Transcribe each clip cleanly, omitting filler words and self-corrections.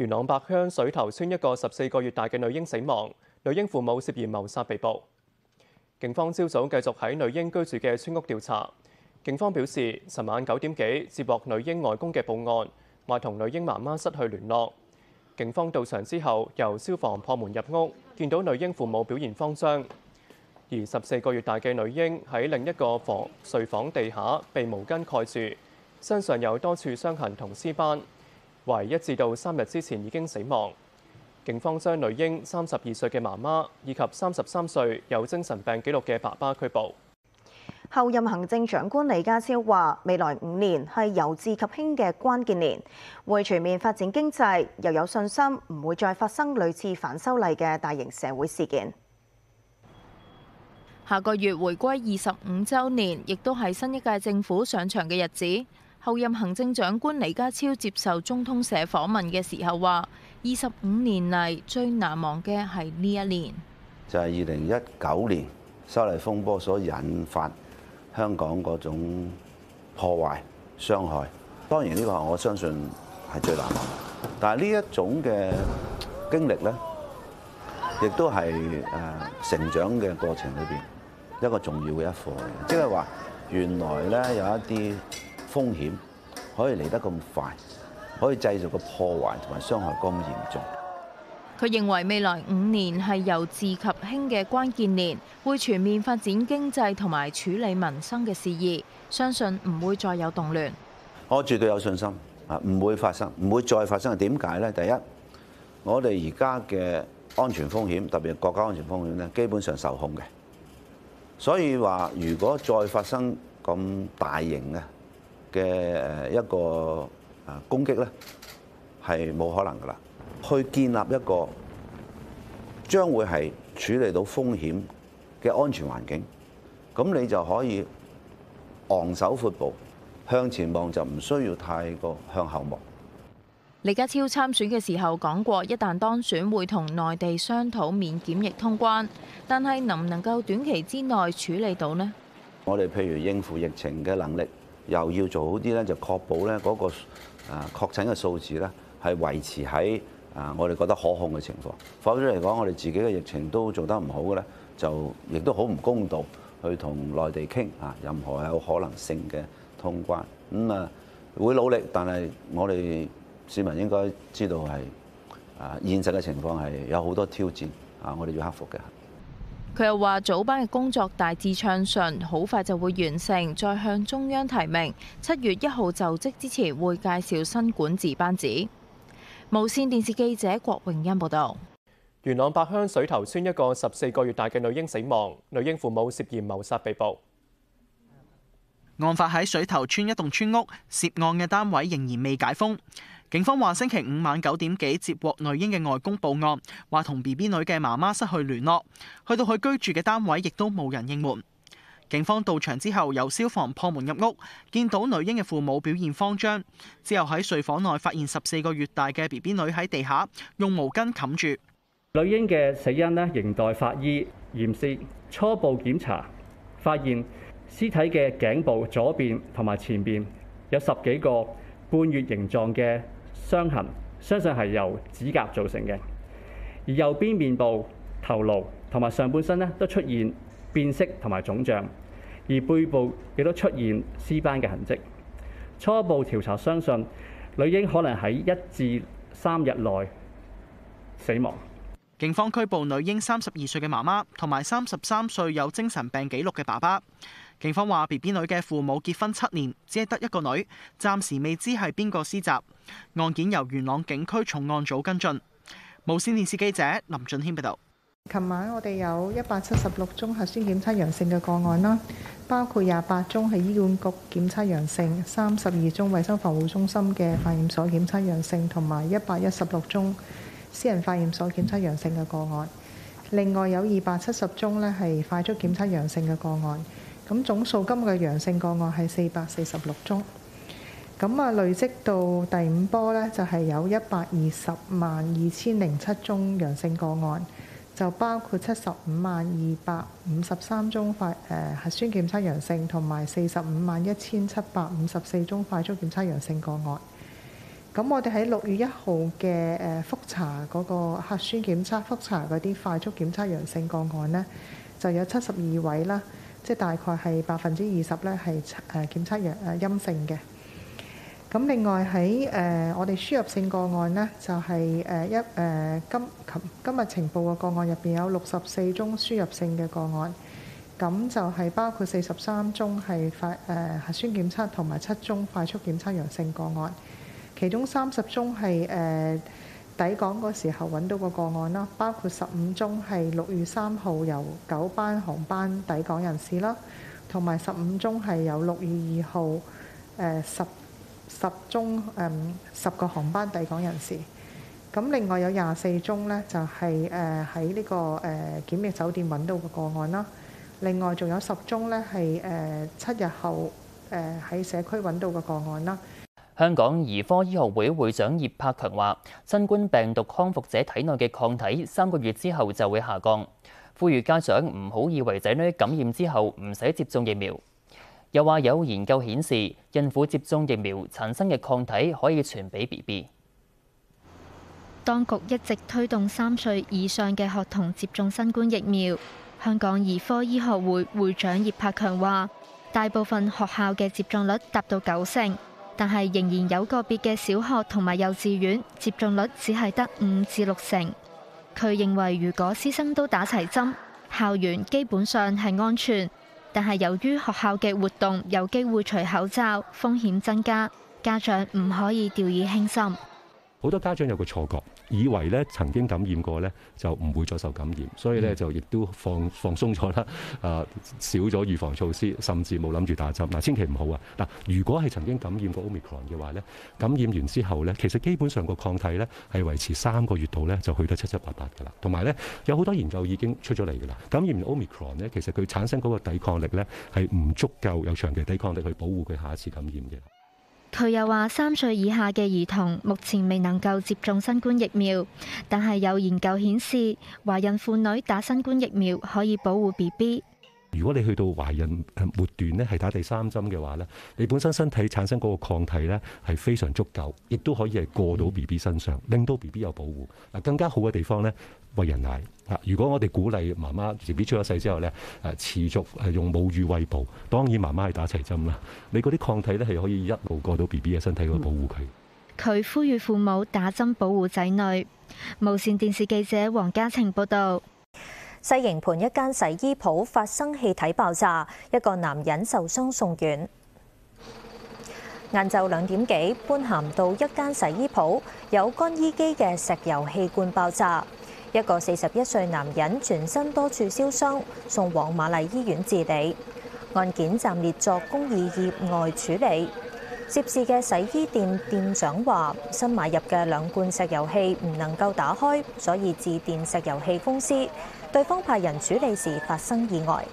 元朗八鄉水頭村一個14個月大嘅女嬰死亡，女嬰父母涉嫌謀殺被捕。警方朝早繼續喺女嬰居住嘅村屋調查。警方表示，尋晚9點幾接獲女嬰外公嘅報案，話同女嬰媽媽失去聯絡。警方到場之後，由消防破門入屋，見到女嬰父母表現慌張，而14個月大嘅女嬰喺另一個睡房地下被毛巾蓋住，身上有多處傷痕同屍斑，懷疑1至3日之前已經死亡。警方將女嬰32歲嘅媽媽以及33歲有精神病記錄嘅爸爸拘捕。 候任行政長官李家超話：未來5年係由治及興嘅關鍵年，會全面發展經濟，又有信心唔會再發生類似反修例嘅大型社會事件。 下個月回歸25週年，亦都係新一屆政府上場嘅日子。候任行政長官李家超接受中通社訪問嘅時候話：25年嚟最難忘嘅係呢一年， 就係2019年修例風波所引發香港嗰種破壞、傷害。當然呢個我相信係最難忘，但係呢一種嘅經歷呢，亦都係成長嘅過程裏邊一個重要嘅一課嚟嘅，即係話原來呢有一啲風險可以嚟得咁快，可以製造個破壞同埋傷害咁嚴重。 佢認為未來5年係由治及興嘅關鍵年，會全面發展經濟同埋處理民生嘅事宜，相信唔會再有動亂。 我絕對有信心啊，唔會發生，唔會再發生。點解呢？第一，我哋而家嘅安全風險，特別係國家安全風險咧，基本上受控嘅。所以話，如果再發生咁大型嘅一個攻擊咧，係冇可能噶啦。去建立一個將會係處理到風險嘅安全環境，咁你就可以昂首闊步向前望，就唔需要太過向後望。 李家超參選嘅時候講過，一旦當選會同內地商討免檢疫通關，但係能唔能夠短期之內處理到呢？ 我哋譬如應付疫情嘅能力，又要做好啲咧，就確保咧嗰個確診嘅數字咧係維持喺我哋覺得可控嘅情況。否則嚟講，我哋自己嘅疫情都做得唔好嘅咧，就亦都好唔公道去同內地傾任何有可能性嘅通關。會努力，但係我哋市民應該知道係現實嘅情況係有好多挑戰我哋要克服嘅。 佢又話早班嘅工作大致暢順，好快就會完成，再向中央提名。7月1號就職之前會介紹新管治班子。無線電視記者郭榮欣報道。 元朗八鄉水頭村一個14個月大嘅女嬰死亡，女嬰父母涉嫌謀殺被捕。 案發喺水頭村一棟村屋，涉案嘅單位仍然未解封。警方話星期5晚9點幾接獲女嬰嘅外公報案，話同 BB 女嘅媽媽失去聯絡，去到佢居住嘅單位亦都冇人應門。警方到場之後，由消防破門入屋，見到女嬰嘅父母表現慌張，之後喺睡房內發現14個月大嘅 BB 女喺地下用毛巾冚住。 女嬰嘅死因呢，仍待法醫驗屍。初步檢查發現屍體嘅頸部左邊同埋前邊有10幾個半月形狀嘅傷痕，相信係由指甲造成嘅。而右邊面部、頭顱同埋上半身呢，都出現變色同埋腫脹，而背部亦都出現屍斑嘅痕跡。初步調查相信女嬰可能喺1至3日內死亡。 警方拘捕女嬰32歲嘅媽媽同埋33歲有精神病記錄嘅爸爸。警方話 BB 女嘅父母結婚7年，只係得一個女，暫時未知係邊個施襲。案件由元朗警區重案組跟進。無線電視記者林俊軒報道。 琴晚我哋有176宗核酸檢測陽性嘅個案啦，包括28宗係醫管局檢測陽性，32宗衛生防護中心嘅化驗所檢測陽性，同埋116宗私人化驗所檢測陽性嘅個案。另外有270宗呢係快速檢測陽性嘅個案。咁總數今個陽性個案係446宗。咁累積到第5波呢，就係有120萬2007宗陽性個案，就包括75萬253宗核酸檢測陽性，同埋45萬1754宗快速檢測陽性個案。 咁我哋喺6月1號嘅覆查嗰個核酸檢測覆查嗰啲快速檢測陽性個案呢，就有72位啦，即係大概係20%咧係檢測陰性嘅。咁另外喺我哋輸入性個案呢，就係今日呈報嘅個案入邊有64宗輸入性嘅個案，咁就係包括43宗係核酸檢測同埋7宗快速檢測陽性個案，其中30宗係抵港嗰時候揾到個個案啦，包括15宗係6月3號由9班航班抵港人士啦，同埋15宗係由6月2號10個航班抵港人士。咁另外有24宗呢，就係喺呢個檢疫酒店揾到嘅個案啦。另外仲有10宗呢，係7日後喺社區揾到嘅個案啦。 香港兒科醫學會會長葉柏強話：新冠病毒康復者體內嘅抗體3個月之後就會下降，呼籲家長唔好以為仔女感染之後唔使接種疫苗。又話有研究顯示，孕婦接種疫苗產生嘅抗體可以傳俾 BB。 當局一直推動3歲以上嘅學童接種新冠疫苗。香港兒科醫學會會長葉柏強話：大部分學校嘅接種率達到90%，但係仍然有個別嘅小學同埋幼稚園接種率只係得5至6成。佢認為，如果師生都打齊針，校園基本上係安全。但係由於學校嘅活動有機會除口罩，風險增加，家長唔可以掉以輕心。 好多家長有個錯覺，以為咧曾經感染過咧就唔會再受感染，所以咧就亦都放鬆咗啦，少咗預防措施，甚至冇諗住打針。嗱，千祈唔好啊！嗱，如果係曾經感染過 Omicron 嘅話咧，感染完之後咧，其實基本上個抗體咧係維持3個月度咧就去得7七八八㗎啦。同埋咧有好多研究已經出咗嚟㗎啦，感染完 Omicron 咧，其實佢產生嗰個抵抗力咧係唔足夠有長期抵抗力去保護佢下一次感染嘅。 佢又話：3歲以下嘅兒童目前未能夠接種新冠疫苗，但係有研究顯示，懷孕婦女打新冠疫苗可以保護 BB。 如果你去到懷孕末段咧，係打第3針嘅話咧，你本身身體產生嗰個抗體咧係非常足夠，亦都可以係過到 BB 身上，令到 BB 有保護。嗱，更加好嘅地方咧，餵人奶。如果我哋鼓勵媽媽 BB 出咗世之後咧，持續用母乳餵哺，當然媽媽係打齊針啦。你嗰啲抗體咧係可以一路過到 BB 嘅身體去保護佢。 佢呼籲父母打針保護仔女。無線電視記者黃嘉晴報導。 西營盤一間洗衣鋪發生氣體爆炸，一個男人受傷送院。晏晝2點幾，般咸道一間洗衣鋪有乾衣機嘅石油氣罐爆炸，一個41歲男人全身多處燒傷，送往瑪麗醫院治理。案件暫列作公義意外處理。涉事嘅洗衣店店長話：新買入嘅2罐石油氣唔能夠打開，所以致電石油氣公司。對方派人處理時發生意外。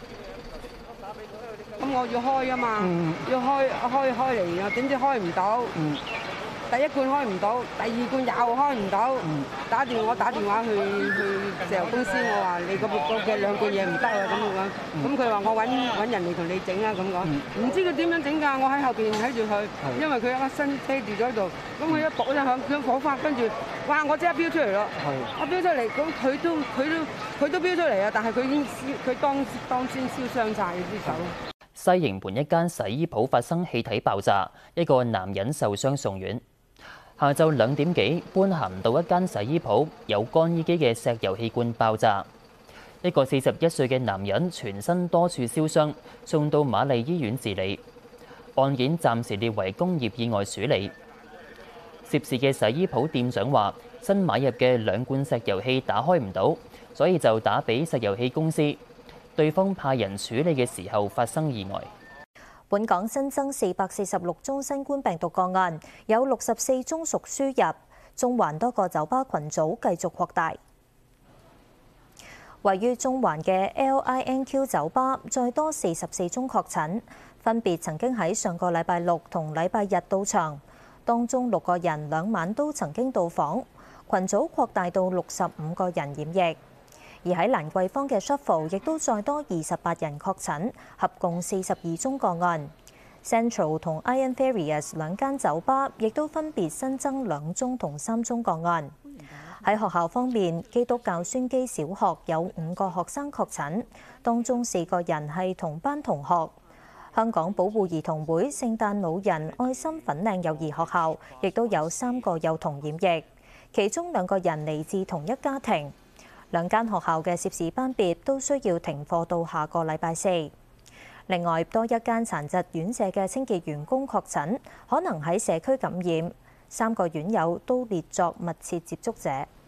咁我要開啊嘛，要開嚟啊，點知開唔到。第1罐開唔到，第2罐又開唔到。我打電話去石油公司，我話你嗰嘅2罐嘢唔得啊咁樣。咁佢話我揾人嚟同你整啊咁講。唔知佢點樣整㗎？我喺後邊睇住佢，因為佢有個身車住咗喺度。咁佢一搏一響，佢火花，跟住哇！我即刻飆出嚟咯。我飆出嚟，咁佢都飆出嚟啊！但係佢當先燒傷晒隻手。 西營盤一間洗衣鋪發生氣體爆炸，一個男人受傷送院。下晝2點幾，般咸道一間洗衣鋪有乾衣機嘅石油氣罐爆炸，一個41歲嘅男人全身多處燒傷，送到瑪麗醫院治理。案件暫時列為工業意外處理。涉事嘅洗衣鋪店長話：新買入嘅2罐石油氣打開唔到，所以就打俾石油氣公司。對方派人處理嘅時候發生意外。 本港新增446宗新冠病毒個案，有64宗屬輸入。中環多個酒吧群組繼續擴大。位於中環嘅 LINQ 酒吧再多44宗確診，分別曾經喺上個禮拜6同禮拜日到場，當中6個人2晚都曾經到訪，群組擴大到65個人染疫。而喺蘭桂坊嘅 Shuffle 亦都再多28人確診，合共42宗個案。 Central 同 Iron Fairies 兩間酒吧亦都分別新增2宗同3宗個案。喺學校方面，基督教宣基小學有5個學生確診，當中4個人係同班同學。香港保護兒童會聖誕老人愛心粉嶺幼兒學校亦都有3個幼童染疫，其中2個人嚟自同一家庭。2間學校嘅涉事班別都需要停課到下個禮拜4。另外，多一間殘疾院舍嘅清潔員工確診，可能喺社區感染，3個院友都列作密切接觸者。